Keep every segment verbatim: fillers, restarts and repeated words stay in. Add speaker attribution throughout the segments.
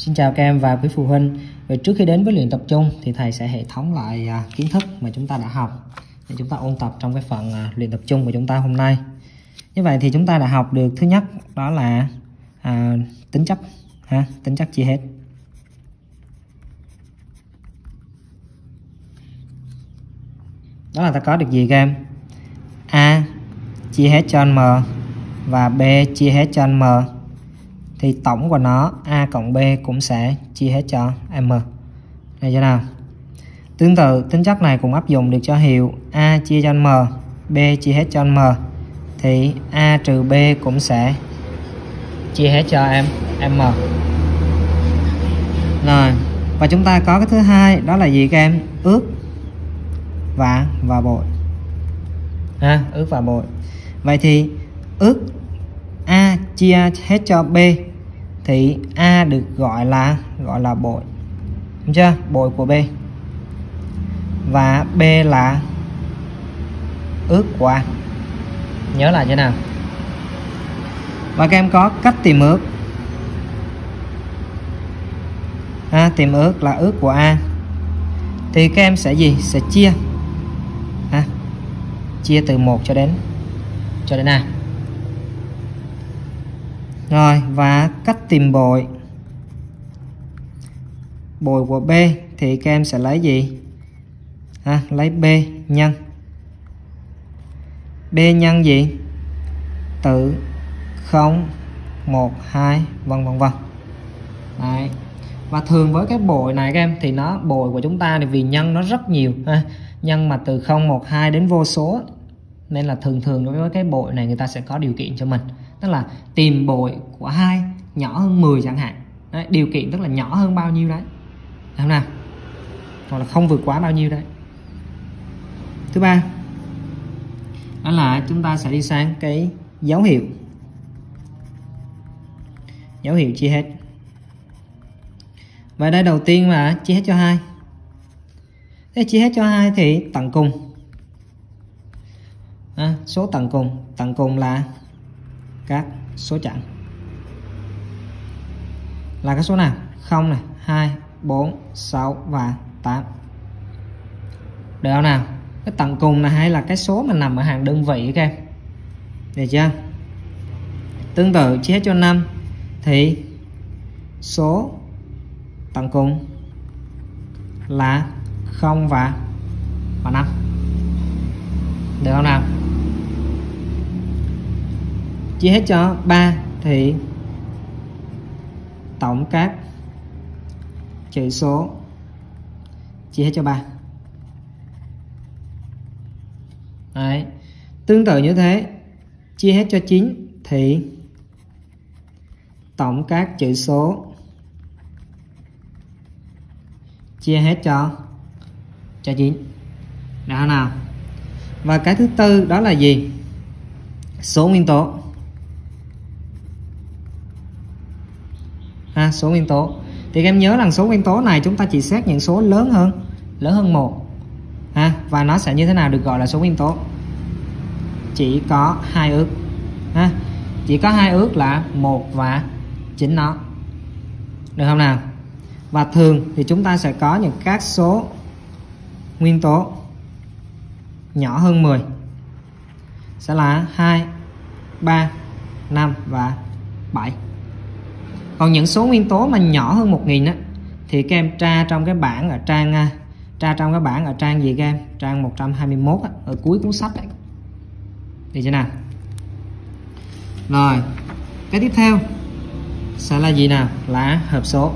Speaker 1: Xin chào các em và quý phụ huynh. Vậy trước khi đến với luyện tập chung thì thầy sẽ hệ thống lại à, kiến thức mà chúng ta đã học để chúng ta ôn tập trong cái phần à, luyện tập chung của chúng ta hôm nay. Như vậy thì chúng ta đã học được thứ nhất đó là à, tính chất ha, tính chất chia hết. Đó là ta có được gì các em? A chia hết cho n m và B chia hết cho n m thì tổng của nó A cộng B cũng sẽ chia hết cho M. Đây chưa nào? Tương tự tính chất này cũng áp dụng được cho hiệu A chia cho M, B chia hết cho M thì A trừ B cũng sẽ chia hết cho em M. Rồi, và chúng ta có cái thứ hai đó là gì các em? Ước và và bội. Ha, ước và bội. Vậy thì ước A chia hết cho B thì A được gọi là gọi là bội. Đúng chưa? Bội của B. Và B là ước của A. Nhớ lại thế nào? Và các em có cách tìm ước. À, tìm ước là ước của A. Thì các em sẽ gì? Sẽ chia. À, chia từ một cho đến cho đến A. Rồi, và cách tìm bội. Bội của B thì các em sẽ lấy gì? À, lấy B nhân. B nhân gì? Từ không, một, hai, vân vân vân. Đấy. Và thường với cái bội này các em thì nó bội của chúng ta thì vì nhân nó rất nhiều ha. Nhân mà từ không, một, hai đến vô số nên là thường thường đối với cái bội này người ta sẽ có điều kiện cho mình. Tức là tìm bội của hai nhỏ hơn mười chẳng hạn. Đấy, điều kiện tức là nhỏ hơn bao nhiêu đấy. Đúng nào? Hoặc là không vượt quá bao nhiêu đấy. Thứ ba đó là chúng ta sẽ đi sang cái dấu hiệu. Dấu hiệu chia hết. Và đây đầu tiên là chia hết cho hai. Thế chia hết cho hai thì tận cùng. À, số tận cùng, tận cùng là các số chẵn. Là các số nào? không này, hai, bốn, sáu và tám. Được không nào? Cái tận cùng là hay là cái số mà nằm ở hàng đơn vị các em. Được chưa? Tương tự chia hết cho năm thì số tận cùng là không và và năm. Được không nào? Chia hết cho ba thì tổng các chữ số chia hết cho ba. Đấy. Tương tự như thế, chia hết cho chín thì tổng các chữ số chia hết cho cho chín. Đó nào? Và cái thứ tư đó là gì? Số nguyên tố. À, số nguyên tố. Thì các em nhớ rằng số nguyên tố này chúng ta chỉ xét những số lớn hơn lớn hơn một. À, và nó sẽ như thế nào được gọi là số nguyên tố? Chỉ có hai ước. À, chỉ có hai ước là một và chính nó. Được không nào? Và thường thì chúng ta sẽ có những các số nguyên tố nhỏ hơn mười sẽ là hai, ba, năm và bảy. Còn những số nguyên tố mà nhỏ hơn một nghìn á thì các em tra trong cái bảng ở trang tra trong cái bảng ở trang gì các em? Trang một trăm hai mươi mốt á, ở cuối cuốn sách đấy. Được chưa nào? Rồi, cái tiếp theo sẽ là gì nào? Là hợp số.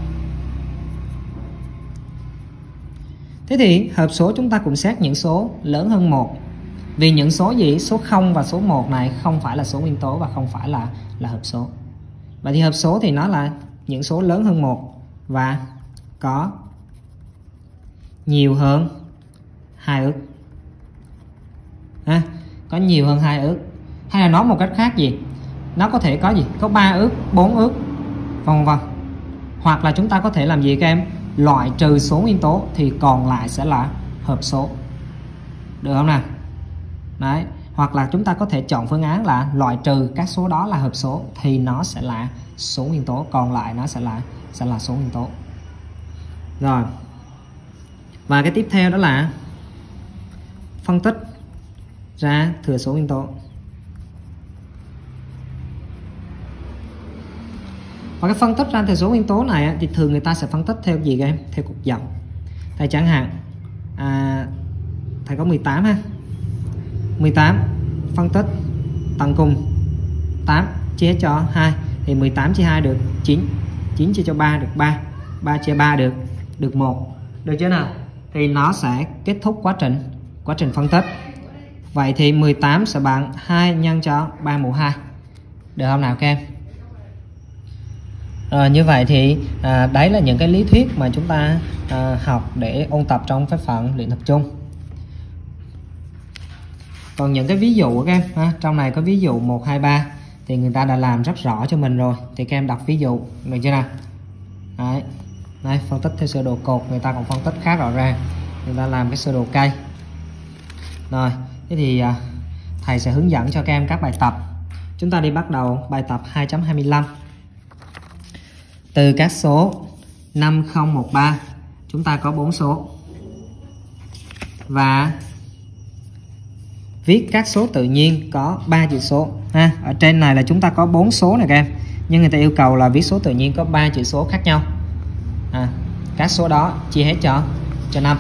Speaker 1: Thế thì hợp số chúng ta cũng xét những số lớn hơn một. Vì những số gì? Số không và số một này không phải là số nguyên tố và không phải là là hợp số. Vậy thì hợp số thì nó là những số lớn hơn một và có nhiều hơn hai ước. À, có nhiều hơn hai ước. Hay là nói một cách khác gì? Nó có thể có gì? Có ba ước, bốn ước, vân vân. Hoặc là chúng ta có thể làm gì các em? Loại trừ số nguyên tố thì còn lại sẽ là hợp số. Được không nào? Đấy, Hoặc là chúng ta có thể chọn phương án là loại trừ các số đó là hợp số thì nó sẽ là số nguyên tố, còn lại nó sẽ là sẽ là số nguyên tố. Rồi. Và cái tiếp theo đó là phân tích ra thừa số nguyên tố. Và cái phân tích ra thừa số nguyên tố này thì thường người ta sẽ phân tích theo gì các em? Theo cột dọc. Thầy chẳng hạn à, thầy có mười tám ha. mười tám phân tích tầng cùng tám chia cho hai thì mười tám chia hai được chín, chín chia cho ba được ba, ba chia ba được được một. Được chưa nào? Thì nó sẽ kết thúc quá trình quá trình phân tích. Vậy thì mười tám sẽ bằng hai nhân cho ba mũ hai. Được không nào các em? Rồi, như vậy thì à, đấy là những cái lý thuyết mà chúng ta à, học để ôn tập trong phép phận luyện tập trung. Còn những cái ví dụ các em ha, trong này có ví dụ một, hai, ba thì người ta đã làm rất rõ cho mình rồi, thì các em đọc ví dụ được chưa nào? Đấy. Đấy, phân tích theo sơ đồ cột người ta còn phân tích khá rõ ràng, người ta làm cái sơ đồ cây. Rồi, thế thì à, thầy sẽ hướng dẫn cho các em các bài tập. Chúng ta đi bắt đầu bài tập hai chấm hai mươi lăm. Từ các số năm, không, một, ba chúng ta có bốn số. Và viết các số tự nhiên có ba chữ số ha. Ở trên này là chúng ta có bốn số này các em, nhưng người ta yêu cầu là viết số tự nhiên có ba chữ số khác nhau. À, các số đó chia hết cho cho năm.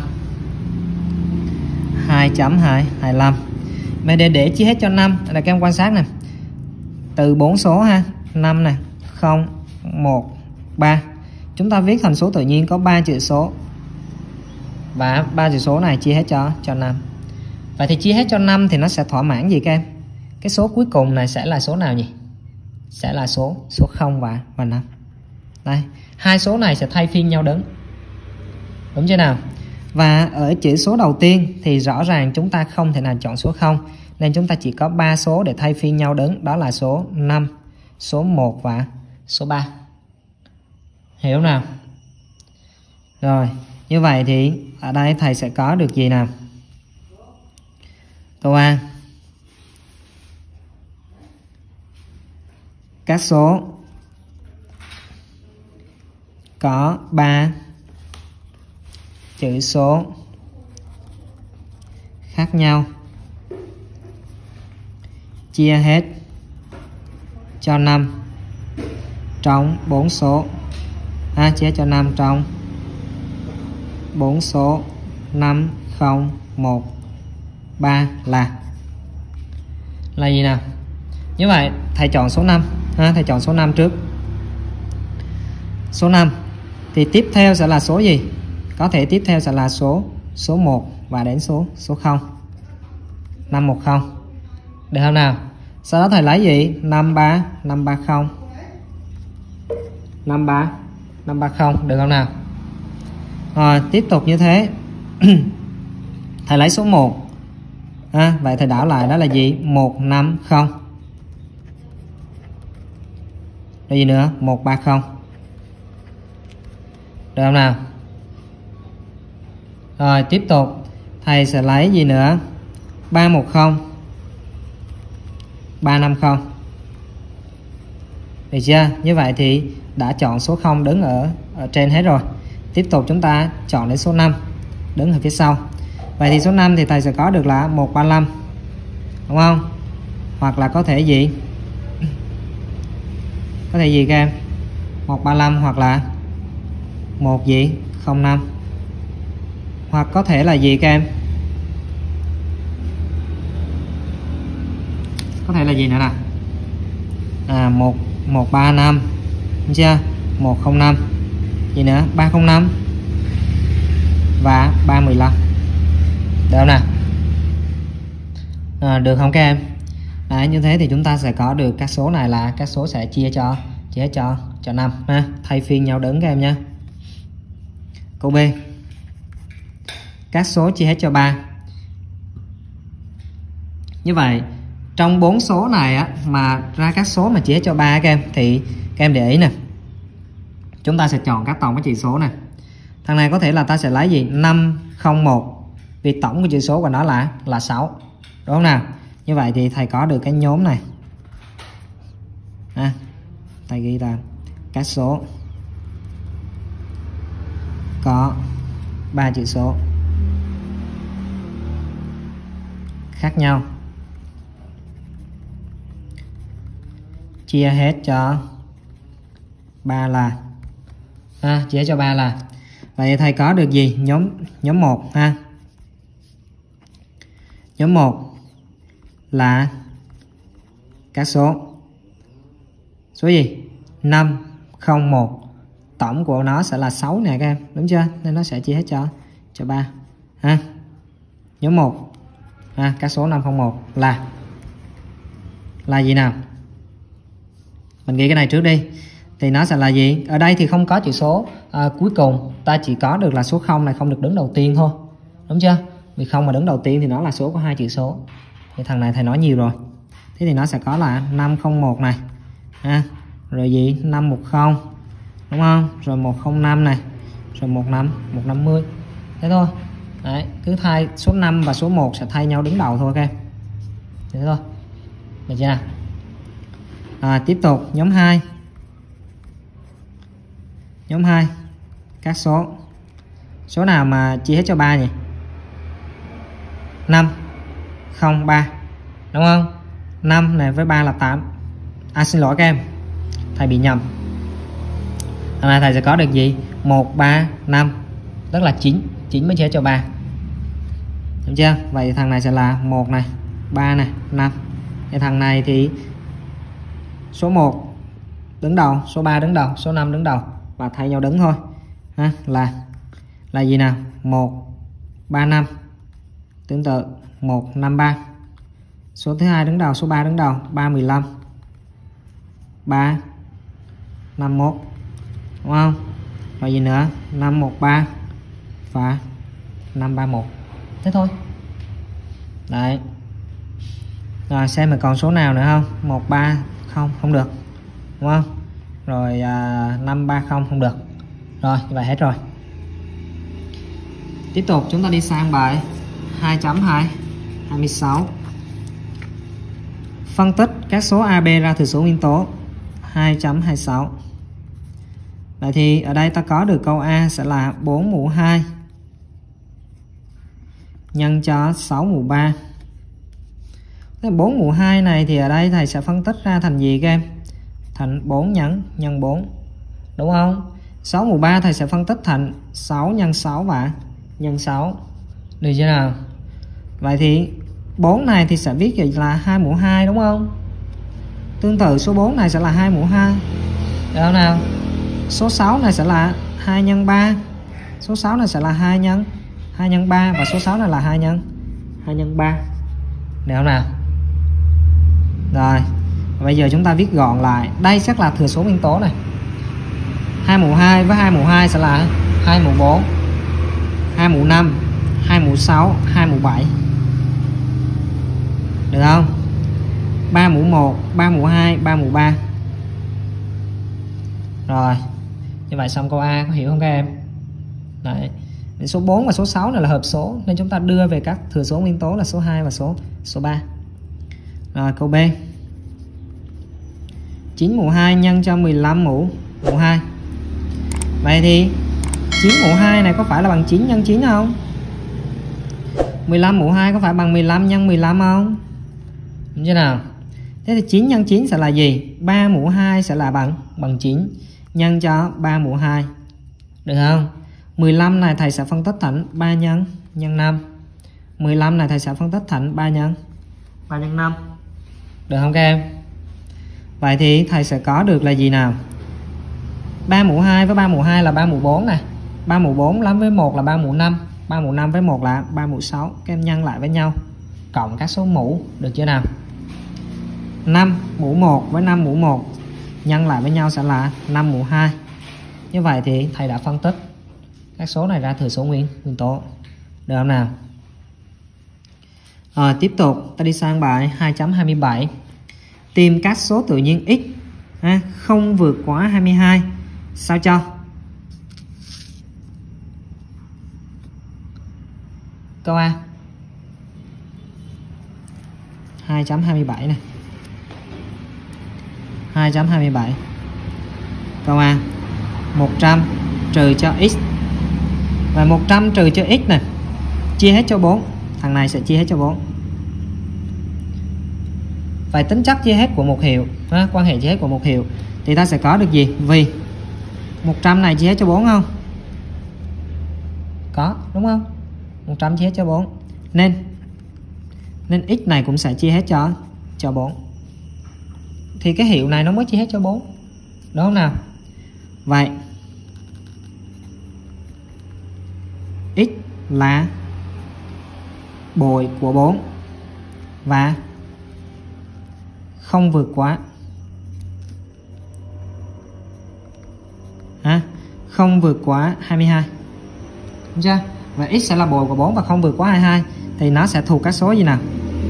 Speaker 1: hai chấm hai hai lăm. Mà để để chia hết cho năm là các em quan sát nè. Từ bốn số ha, năm này, không, một, ba. Chúng ta viết thành số tự nhiên có ba chữ số. Và ba chữ số này chia hết cho cho năm. Vậy thì chia hết cho năm thì nó sẽ thỏa mãn gì các em? Cái số cuối cùng này sẽ là số nào nhỉ? Sẽ là số số không và và năm. Đây, hai số này sẽ thay phiên nhau đứng. Đúng chưa nào? Và ở chữ số đầu tiên thì rõ ràng chúng ta không thể nào chọn số không, nên chúng ta chỉ có ba số để thay phiên nhau đứng, đó là số năm, số một và số ba. Hiểu nào? Rồi, như vậy thì ở đây thầy sẽ có được gì nào? Câu A. Các số có ba chữ số khác nhau chia hết cho năm trong bốn số. À, chia cho năm trong bốn số năm, không, một, ba là là gì nào? Như vậy thầy chọn số năm ha, thầy chọn số năm trước. Số năm thì tiếp theo sẽ là số gì? Có thể tiếp theo sẽ là số số một và đến số số không. năm một không. Được không nào? Sau đó thầy lấy gì? năm ba, năm ba không. năm ba, năm ba không, được không nào? Rồi, tiếp tục như thế. Thầy lấy số một. À, vậy thầy đảo lại đó là gì? một năm không. Đây gì nữa? một ba không. Được không nào? Rồi, tiếp tục thầy sẽ lấy gì nữa? ba một không, ba năm không. Được chưa? Như vậy thì đã chọn số không đứng ở, ở trên hết rồi. Tiếp tục chúng ta chọn đến số năm đứng ở phía sau. Vậy thì số năm thì thầy sẽ có được là một ba lăm. Đúng không? Hoặc là có thể gì? Có thể gì các em? một ba lăm hoặc là một gì? không năm. Hoặc có thể là gì các em? Có thể là gì nữa nè? À, một một ba năm. Đúng chưa? một không năm. Gì nữa? ba không năm và ba mười lăm. Được không nào? À, được không các em? Đấy, như thế thì chúng ta sẽ có được các số này là các số sẽ chia cho chia cho cho năm ha, thay phiên nhau đứng các em nhé. Câu B. Các số chia hết cho ba. Như vậy trong bốn số này á, mà ra các số mà chia hết cho ba các em thì các em để ý nè. Chúng ta sẽ chọn các tổng các chỉ số này. Thằng này có thể là ta sẽ lấy gì? năm không một. Vì tổng của chỉ số của nó là là sáu. Đúng không nào? Như vậy thì thầy có được cái nhóm này. À, thầy ghi là các số có ba chữ số khác nhau chia hết cho ba là à, chia hết cho ba là. Vậy thầy có được gì? Nhóm nhóm một ha. Nhóm một là các số số gì? năm không một. Tổng của nó sẽ là sáu nè các em, đúng chưa? Nên nó sẽ chia hết cho cho ba ha. Nhóm một ha, các số năm không một là là gì nào? Mình ghi cái này trước đi. Thì nó sẽ là gì? Ở đây thì không có chữ số à, cuối cùng, ta chỉ có được là số không này không được đứng đầu tiên thôi, đúng chưa? Vì không mà đứng đầu tiên thì nó là số có hai chữ số. Thì thằng này thầy nói nhiều rồi. Thế thì nó sẽ có là năm không một này ha, rồi gì năm một không, đúng không? Rồi một không năm này, rồi một năm một năm mươi. Thế thôi. Đấy, cứ thay số năm và số một sẽ thay nhau đứng đầu thôi các em. Thế thôi. Được chưa nào? À, tiếp tục nhóm hai. Nhóm hai các số số nào mà chia hết cho ba nhỉ? năm không ba, đúng không? năm này với ba là tám. À xin lỗi các em, thầy bị nhầm. Hôm nay thầy sẽ có được gì? một ba năm, tức là chín, chín mới chia hết cho ba. Đúng chưa? Vậy thằng này sẽ là một này, ba này, năm. Cái thằng này thì số một đứng đầu, số ba đứng đầu, số năm đứng đầu và thay nhau đứng thôi. Ha, là là gì nào? một ba năm. Tương tự một năm ba. Số thứ hai đứng đầu, số ba đứng đầu, ba mười lăm. ba năm mốt. Đúng không? Rồi gì nữa? năm một ba và năm ba một. Thế thôi. Đấy. Rồi xem mà còn số nào nữa không? một ba không không được. Đúng không? Rồi à, năm ba không không được. Rồi, như vậy hết rồi. Tiếp tục chúng ta đi sang bài hai chấm hai hai mươi sáu. Phân tích các số a bê ra thừa số nguyên tố. hai chấm hai mươi sáu. Vậy thì ở đây ta có được câu A sẽ là bốn mũ hai nhân cho sáu mũ ba. bốn mũ hai này thì ở đây thầy sẽ phân tích ra thành gì các em? Thành bốn nhân nhân bốn. Đúng không? sáu mũ ba thầy sẽ phân tích thành sáu nhân sáu và nhân sáu. Được chưa nào? Vậy thì bốn này thì sẽ viết vậy là hai mũ hai, đúng không? Tương tự số bốn này sẽ là hai mũ hai. Được không nào? Số sáu này sẽ là hai nhân ba. Số sáu này sẽ là hai nhân hai nhân ba và số sáu này là hai nhân hai nhân ba. Được không nào? Rồi, bây giờ chúng ta viết gọn lại. Đây sẽ là thừa số nguyên tố này. hai mũ hai với hai mũ hai sẽ là hai mũ bốn, hai mũ năm, hai mũ sáu, hai mũ bảy. Được không? ba mũ một, ba mũ hai, ba mũ ba. Rồi. Như vậy xong câu A, có hiểu không các em? Đấy. Số bốn và số sáu này là hợp số nên chúng ta đưa về các thừa số nguyên tố là số hai và số số ba. Rồi câu B. chín mũ hai nhân cho mười lăm mũ mũ hai. Vậy thì chín mũ hai này có phải là bằng chín nhân chín không? mười lăm mũ hai có phải bằng mười lăm nhân mười lăm không? Đúng chưa nào? Thế thì chín nhân chín sẽ là gì? ba mũ hai sẽ là bằng bằng chín nhân cho ba mũ hai. Được không? mười lăm này thầy sẽ phân tích thành ba nhân nhân năm. mười lăm này thầy sẽ phân tích thành ba nhân ba nhân năm. Được không các em? Vậy thì thầy sẽ có được là gì nào? ba mũ hai với ba mũ hai là ba mũ bốn này. ba mũ bốn lắm với một là ba mũ năm. ba mũ năm với một là ba mũ sáu. Các em nhân lại với nhau. Cộng các số mũ. Được chưa nào? năm mũ một với năm mũ một nhân lại với nhau sẽ là năm mũ hai. Như vậy thì thầy đã phân tích các số này ra thừa số nguyên nguyên tố. Được không nào? À, tiếp tục ta đi sang bài hai chấm hai mươi bảy. Tìm các số tự nhiên x ha, không vượt quá hai mươi hai. Sao cho? Câu A hai chấm hai mươi bảy này. hai chấm hai mươi bảy. Câu A. một trăm trừ cho x. Và một trăm trừ cho x này, chia hết cho bốn. Thằng này sẽ chia hết cho bốn. Phải tính chất chia hết của một hiệu, đó, quan hệ chia hết của một hiệu. Thì ta sẽ có được gì? Vì một trăm này chia hết cho bốn không? Có, đúng không? một trăm chia hết cho bốn. Nên nên x này cũng sẽ chia hết cho cho bốn. Thì cái hiệu này nó mới chia hết cho bốn. Đúng không nào? Vậy x là bội của bốn và không vượt quá à, không vượt quá hai mươi hai. Đúng chưa? Và x sẽ là bội của bốn và không vượt quá hai mươi hai. Thì nó sẽ thuộc các số gì nào?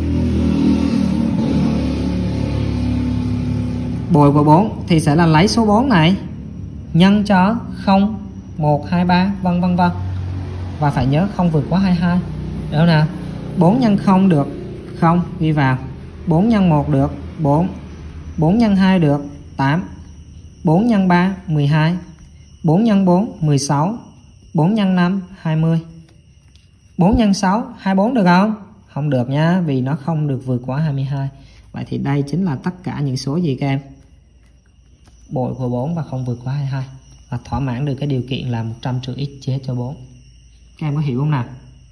Speaker 1: Bội của bốn thì sẽ là lấy số bốn này nhân cho không, một, hai, ba, vân vân vân. Và phải nhớ không vượt quá hai mươi hai. Được không nào? bốn nhân không được không, ghi vào. bốn nhân một được bốn. bốn nhân hai được tám. bốn nhân ba mười hai. bốn nhân bốn mười sáu. bốn nhân năm hai mươi. bốn nhân sáu hai mươi bốn được không? Không được nha, vì nó không được vượt quá hai mươi hai. Vậy thì đây chính là tất cả những số gì các em? Bội của bốn và không vượt quá hai mươi hai. Và thỏa mãn được cái điều kiện là một trăm trừ x chia hết cho bốn. Các em có hiểu không nào?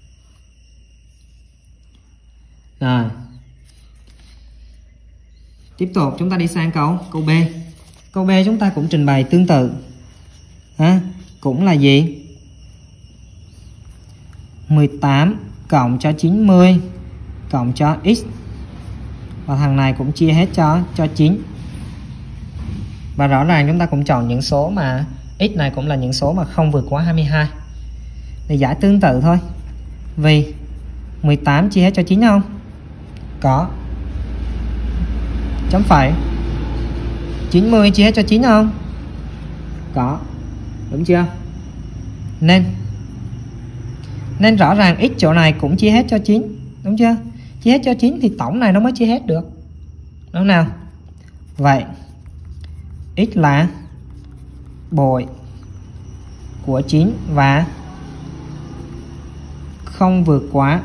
Speaker 1: Rồi. Tiếp tục chúng ta đi sang câu câu B. Câu B chúng ta cũng trình bày tương tự. À, cũng là gì? mười tám cộng cho chín mươi cộng cho x. Và thằng này cũng chia hết cho cho chín. Và rõ ràng chúng ta cũng chọn những số mà x này cũng là những số mà không vượt quá hai mươi hai. Thì giải tương tự thôi. Vì mười tám chia hết cho chín không? Có. Chấm phẩy. chín mươi chia hết cho chín không? Có. Đúng chưa? Nên Nên rõ ràng x chỗ này cũng chia hết cho chín. Đúng chưa? Chia hết cho chín thì tổng này nó mới chia hết được. Đúng không nào? Vậy x là bội của chín và không vượt quá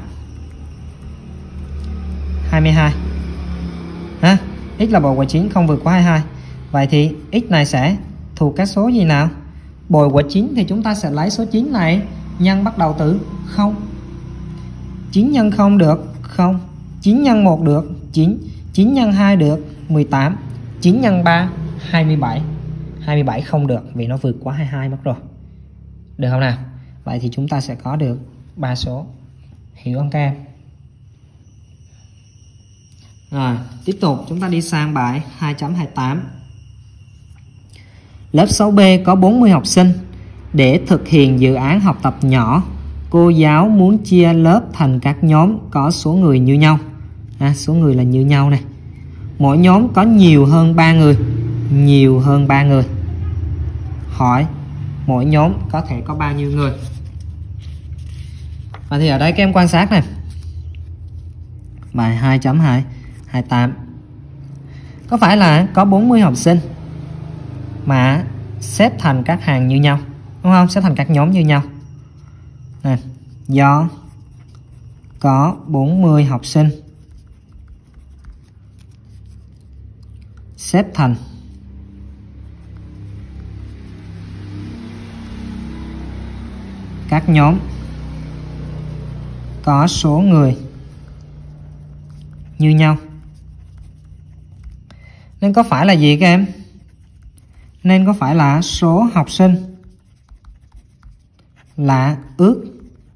Speaker 1: hai mươi hai. Ha? X là bội của chín không vượt quá hai mươi hai. Vậy thì x này sẽ thuộc các số gì nào? Bội của chín thì chúng ta sẽ lấy số chín này nhân bắt đầu từ không. chín nhân không được không. chín nhân một được chín. chín nhân hai được mười tám. chín nhân ba hai mươi bảy. hai mươi bảy không được vì nó vượt quá hai mươi hai mất rồi. Được không nào? Vậy thì chúng ta sẽ có được ba số. Hiểu không các em? Rồi, tiếp tục chúng ta đi sang bài hai chấm hai mươi tám. Lớp sáu B có bốn mươi học sinh. Để thực hiện dự án học tập nhỏ, cô giáo muốn chia lớp thành các nhóm có số người như nhau. À, số người là như nhau này. Mỗi nhóm có nhiều hơn ba người. Nhiều hơn ba người. Hỏi mỗi nhóm có thể có bao nhiêu người? Và thì ở đây các em quan sát này. Bài hai chấm hai mươi tám. Có phải là có bốn mươi học sinh mà xếp thành các hàng như nhau, đúng không? Xếp thành các nhóm như nhau. Nè, do có bốn mươi học sinh xếp thành các nhóm có số người như nhau. Nên có phải là gì các em? Nên có phải là số học sinh là ước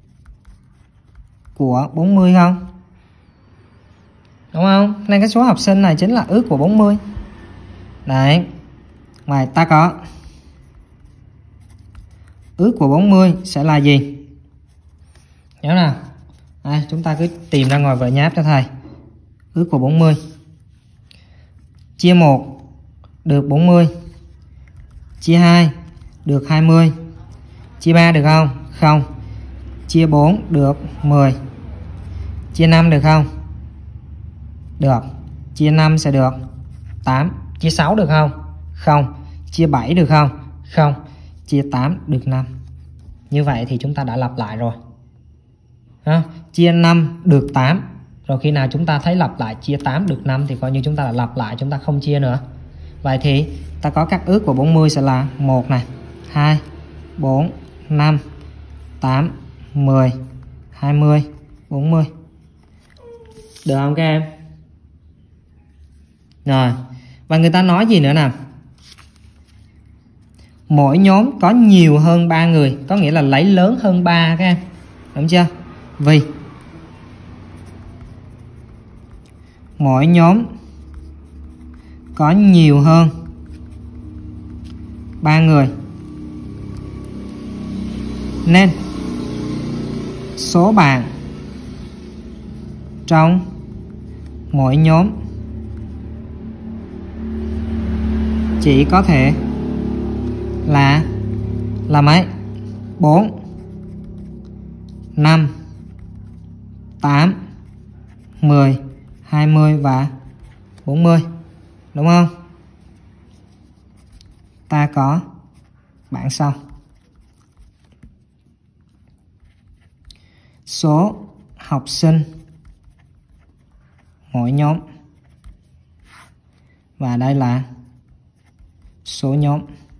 Speaker 1: của bốn mươi không? Đúng không? Nên cái số học sinh này chính là ước của bốn mươi. Đấy. Ngoài ta có ước của bốn mươi sẽ là gì? Nhớ nào. À, chúng ta cứ tìm ra ngoài vở nháp cho thầy. Ước của bốn mươi. Chia một được bốn mươi. Chia hai được hai mươi. Chia ba được không? Không. Chia bốn được mười. Chia năm được không? Được. Chia năm sẽ được tám. Chia sáu được không? Không. Chia bảy được không? Không. Chia tám được năm. Như vậy thì chúng ta đã lặp lại rồi. Ha? Chia năm được tám. Rồi khi nào chúng ta thấy lặp lại chia tám được năm thì coi như chúng ta đã lặp lại, chúng ta không chia nữa. Vậy thì ta có các ước của bốn mươi sẽ là một này, hai, bốn, năm, tám, mười, hai mươi, bốn mươi. Được không các em? Rồi. Và người ta nói gì nữa nào? Mỗi nhóm có nhiều hơn ba người, có nghĩa là lấy lớn hơn ba các em. Đúng chưa? Vì mỗi nhóm có nhiều hơn ba người nên số bạn trong mỗi nhóm chỉ có thể là là mấy? bốn, năm, tám, mười, hai mươi và bốn mươi. Đúng không? Ta có bảng sau. Số học sinh mỗi nhóm. Và đây là số nhóm.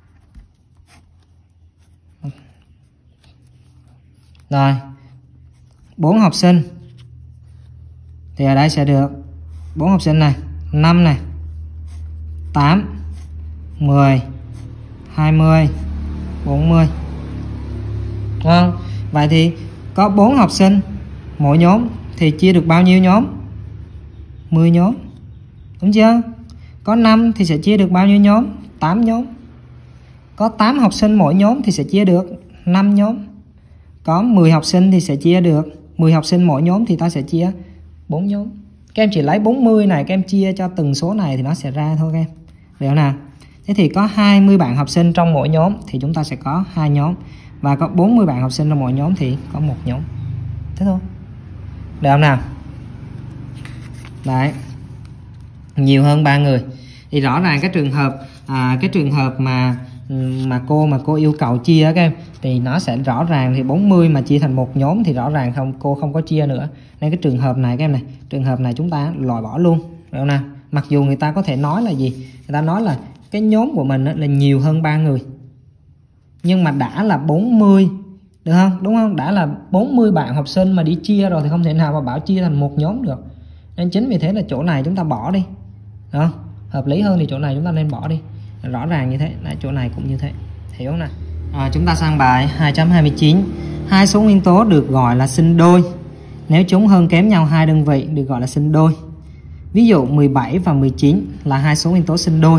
Speaker 1: Rồi. bốn học sinh. Thì ở đây sẽ được bốn học sinh này, năm này, tám, mười, hai mươi, bốn mươi. Đúng không? Vậy thì có bốn học sinh mỗi nhóm thì chia được bao nhiêu nhóm? mười nhóm. Đúng chưa? Có năm thì sẽ chia được bao nhiêu nhóm? tám nhóm. Có tám học sinh mỗi nhóm thì sẽ chia được năm nhóm. Có mười học sinh thì sẽ chia được mười học sinh mỗi nhóm thì ta sẽ chia bốn nhóm. Các em chỉ lấy bốn mươi này, các em chia cho từng số này thì nó sẽ ra thôi các em. Được không nào? Thế thì có hai mươi bạn học sinh trong mỗi nhóm thì chúng ta sẽ có hai nhóm. Và có bốn mươi bạn học sinh trong mỗi nhóm thì có một nhóm. Thế thôi. Được không nào? Đấy. Nhiều hơn ba người. Thì rõ ràng cái trường hợp à, cái trường hợp mà mà cô mà cô yêu cầu chia các em thì nó sẽ rõ ràng thì bốn mươi mà chia thành một nhóm thì rõ ràng không, cô không có chia nữa. Nên cái trường hợp này các em này, trường hợp này chúng ta loại bỏ luôn. Được không nào? Mặc dù người ta có thể nói là gì? Người ta nói là cái nhóm của mình là nhiều hơn ba người. Nhưng mà đã là bốn mươi, được không? Đúng không? Đã là bốn mươi bạn học sinh mà đi chia rồi thì không thể nào mà bảo chia thành một nhóm được. Nên chính vì thế là chỗ này chúng ta bỏ đi. Đó. Hợp lý hơn thì chỗ này chúng ta nên bỏ đi. Rõ ràng như thế. Đấy, chỗ này cũng như thế. Hiểu không nào? À, chúng ta sang bài hai chấm hai mươi chín. Hai số nguyên tố được gọi là sinh đôi. Nếu chúng hơn kém nhau hai đơn vị được gọi là sinh đôi. Ví dụ mười bảy và mười chín là hai số nguyên tố sinh đôi.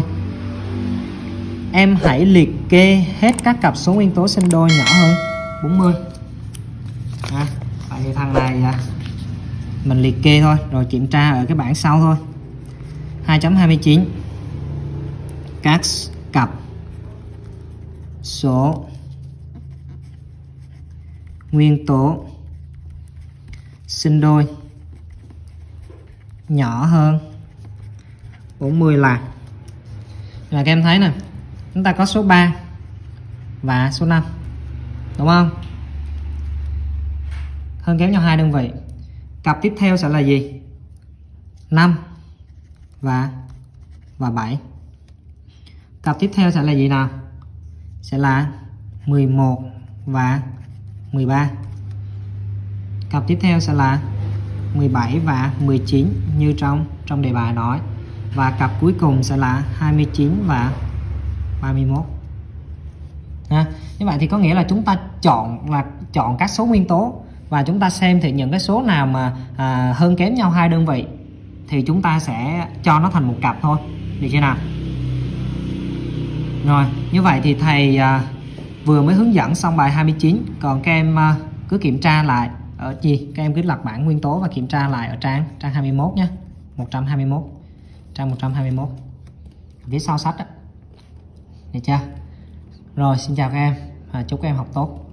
Speaker 1: Em hãy liệt kê hết các cặp số nguyên tố sinh đôi nhỏ hơn bốn mươi. À, vậy thì thằng này à, mình liệt kê thôi, rồi kiểm tra ở cái bảng sau thôi. hai chấm hai mươi chín. Các cặp số nguyên tố sinh đôi nhỏ hơn bốn mươi là là các em thấy nè, chúng ta có số ba và số năm, đúng không? Hơn kém nhau hai đơn vị. Cặp tiếp theo sẽ là gì? năm và và bảy. Cặp tiếp theo sẽ là gì nào? Sẽ là mười một và mười ba. Cặp tiếp theo sẽ là mười bảy và mười chín như trong trong đề bài nói. Và cặp cuối cùng sẽ là hai mươi chín và ba mươi mốt. À, như vậy thì có nghĩa là chúng ta chọn là chọn các số nguyên tố và chúng ta xem thì những cái số nào mà à, hơn kém nhau hai đơn vị thì chúng ta sẽ cho nó thành một cặp thôi. Được chưa nào? Rồi, như vậy thì thầy à, vừa mới hướng dẫn xong bài hai mươi chín. Còn các em à, cứ kiểm tra lại ở gì? Các em cứ lật bảng nguyên tố và kiểm tra lại ở trang trang hai mươi mốt nhé. một trăm hai mươi mốt. Trang một trăm hai mươi mốt. Phía sau sách đó. Được chưa? Rồi, xin chào các em. À, chúc các em học tốt.